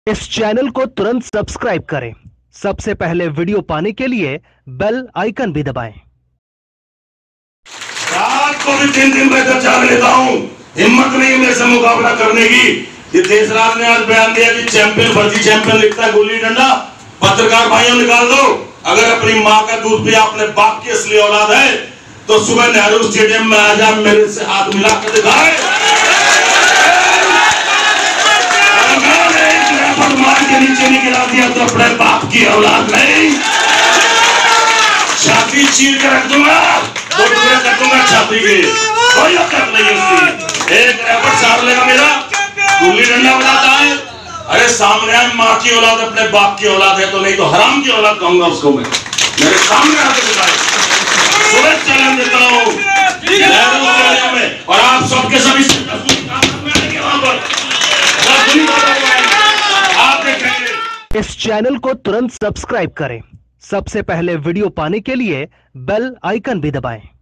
इस चैनल को तुरंत सब्सक्राइब करें। सबसे पहले वीडियो पाने के लिए बेल आइकन भी दबाएं। रात को भी 3 बजे जाग लेता हूँ, हिम्मत नहीं मेरे से मुकाबला करने की। ये देशराज ने आज बयान दिया कि चैंपियन फर्जी चैंपियन लिखता है गुल्ली डंडा। पत्रकार भाइयों निकाल दो, अगर अपनी माँ का दूध पिया अपने बाप की असली औलाद है तो सुबह नेहरू स्टेडियम में आ जा, मेरे से हाथ मिला कर दिखाए। मार के नीचे नहीं गिरा दिया तो अपने बाप की औलाद नहीं, छाती चीर के रख दूंगा, 2 टुकड़े कर दूंगा छाती के, कोई औकात नहीं उसकी। एक रैपर सार लेगा मेरा, गुल्ली डंडा बजाता है। अरे सामने आए, माँ की औलाद अपने बाप की औलाद है तो नहीं तो हराम की औलाद कहूंगा उसको मैं। मेरे सामने आके बताए, सुबह चैलेंज देता हूँ नेहरू स्टेडियम में, और आप सबके सभी वहां पर इस चैनल को तुरंत सब्सक्राइब करें। सबसे पहले वीडियो पाने के लिए बेल आइकन भी दबाएं।